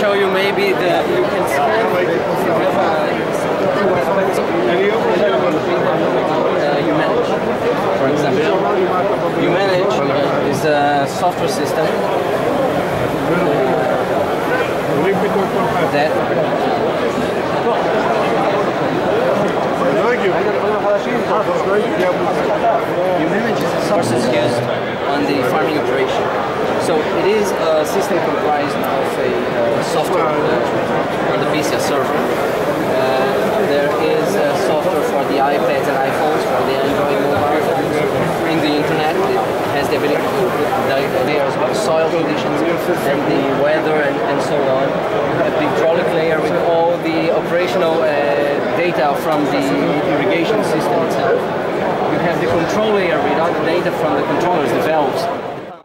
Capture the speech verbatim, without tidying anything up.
show you maybe the you can scan you have a uh, uManage, for example. uManage uh, is a software system that uManage is a sources used on the farming operation. So it is a system comprised of a uh, software uh, on the P C, a server. Uh, there is a software for the iPads and iPhones, for the Android mobiles, in the internet. It has the ability to put layers about soil conditions and the weather and, and so on. You have the hydraulic layer with all the operational uh, data from the irrigation system itself. You have the control layer with all the data from the controllers